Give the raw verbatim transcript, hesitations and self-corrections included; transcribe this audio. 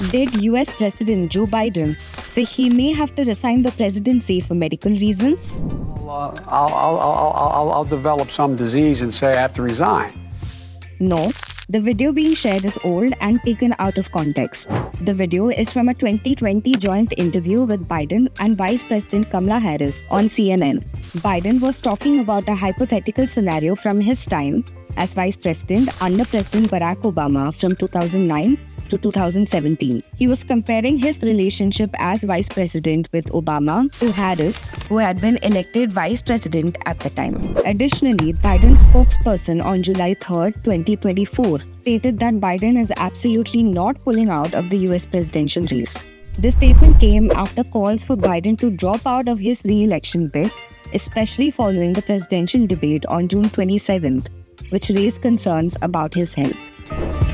Did U S President Joe Biden say he may have to resign the presidency for medical reasons? Uh, I'll, I'll, I'll, I'll, I'll develop some disease and say I have to resign. No. The video being shared is old and taken out of context. The video is from a twenty twenty joint interview with Biden and Vice President Kamala Harris on C N N. Biden was talking about a hypothetical scenario from his time as Vice President under President Barack Obama from two thousand nine to two thousand seventeen. He was comparing his relationship as Vice President with Obama to Harris, who had been elected Vice President at the time. Additionally, Biden's spokesperson on July third, twenty twenty-four stated that Biden is absolutely not pulling out of the U S presidential race. This statement came after calls for Biden to drop out of his re-election bid, especially following the presidential debate on June twenty-seventh, which raised concerns about his health.